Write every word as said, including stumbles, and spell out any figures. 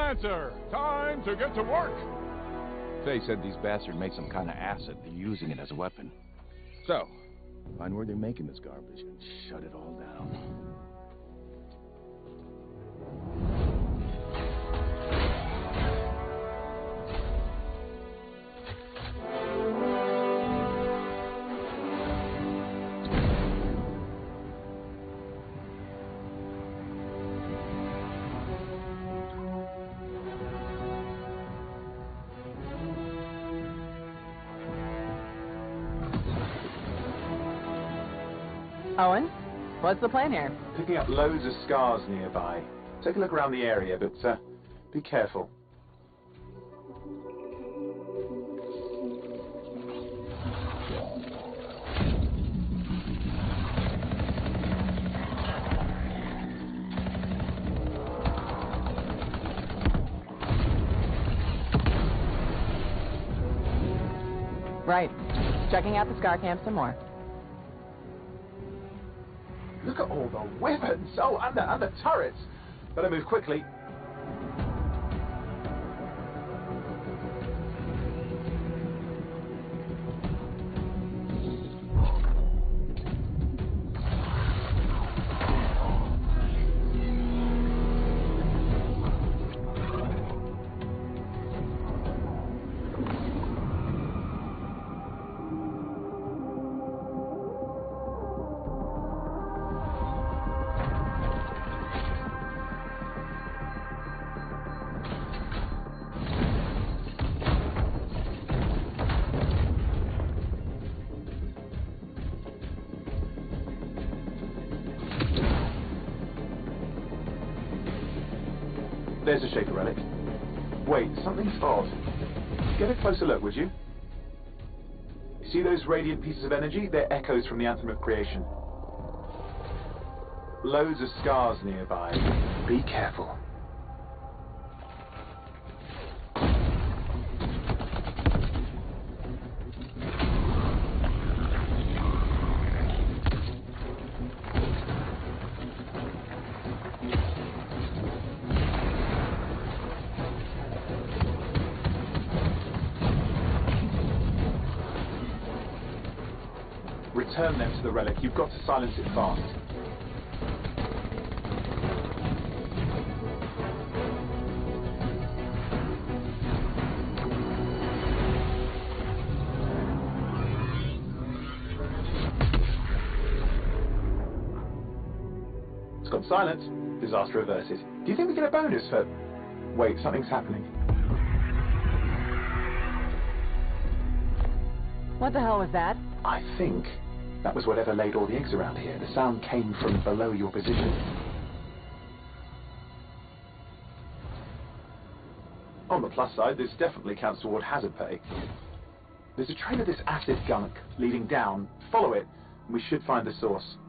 Lancer, time to get to work. Faye said these bastards make some kind of acid. They're using it as a weapon. So, find where they're making this garbage and shut it all down. Owen, what's the plan here? Picking up loads of scars nearby. Take a look around the area, but uh, be careful. Right. Checking out the Scar Camp some more. Look at all the weapons! Oh, and the, and the turrets! Better move quickly. There's a Shaper relic. Wait, something's odd. Get a closer look, would you? See those radiant pieces of energy? They're echoes from the Anthem of Creation. Loads of scars nearby. Be careful. Return them to the relic. You've got to silence it fast. It's gone silent. Disaster averted. Do you think we get a bonus for... Wait, something's happening. What the hell was that? I think that was whatever laid all the eggs around here. The sound came from below your position. On the plus side, this definitely counts toward hazard pay. There's a trail of this acid gunk leading down. Follow it, and we should find the source.